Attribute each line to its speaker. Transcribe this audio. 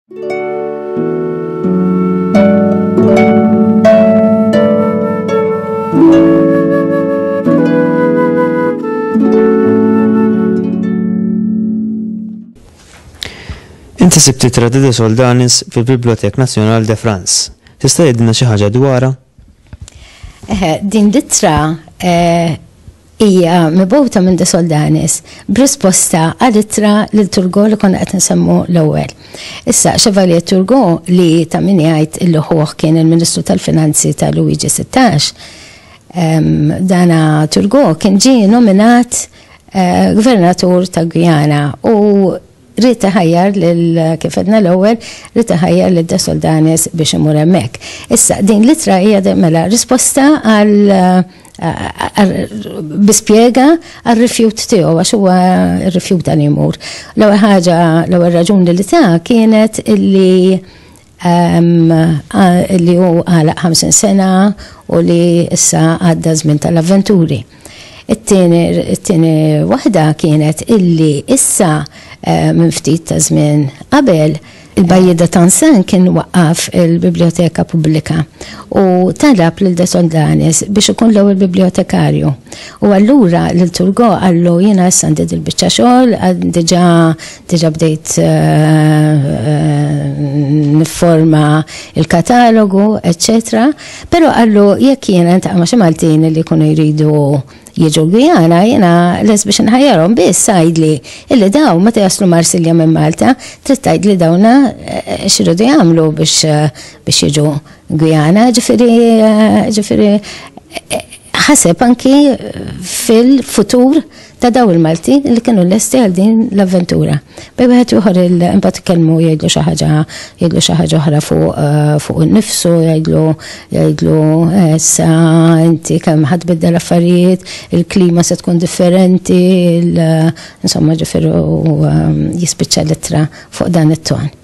Speaker 1: Inti sibt ittra de Soldanis fil-Biblioteka Nazzjonali de France. Tista' tgħidilna xi ħaġa dwarha?
Speaker 2: Din l-ittra hija mibgħuta minn de Soldanis b'risposta għall-ittra lil Turgot li konna qed nsemmu l-ewwel. Issa Chevalier Turgot li ta' min jgħid illi ħuh kien il-Ministru tal-Finanzi ta' Luigi XVI, dana Turgot kien ġie nominat gvernatur ta' Guyana u rita ħajjar kif għedna l-ewwel, rita ħajjar lil de Soldanis biex imur hemmhekk. Issa din l-ittra hija mela risposta għal bispjega għal-rifjut tiegħu għax huwa r-rifjut dan jmur. L-ewwel ħaġa, l-ewwel raġuni li ta' kienet illi hu għalaq 50 sena u li issa għadda żmien tal-avventuri. It-tieni waħda kienet illi issa minn ftit ta' żmien qabel il-Bajjeda Tansin kien waqqaf il-Biblioteka Pubblika u talab lil de Soldanis biex ikun l-ewwel bibliotekarju. U allura lil Turgot qallu jiena issa għandi il-biċċa xogħol, diġà bdejt nifforma il-katalogu, eccetera, però qallu jekk jiena intaqa' ma' xi Maltin li jkunu jridu jiġu Guyana, jena les biex nħajjarhom biss sajdli illi daw meta jaslu Marsilja minn Malta, trid tgħidli dawna x'iridu jagħmlu biex jiġu Guyana, ġifieri ħaseb anki fil-futur ta' daw il-Malti li kienu lesti għal din l-avventura. Bejbeħet juħor il-impat kelmu jgħidlu xi ħaġa oħra fuq innifsu, jgħidlu issa inti kemm ħadbidda l-affarijiet, il-klima se tkun differenti, insomma ġifiru jispiċċa l-ittra fuq dan it-ton.